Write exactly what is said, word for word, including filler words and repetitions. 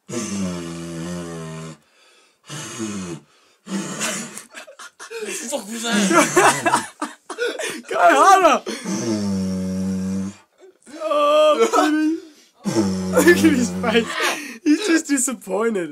Fuck was that? Go harder! Oh, baby. Look at his face. He's just disappointed.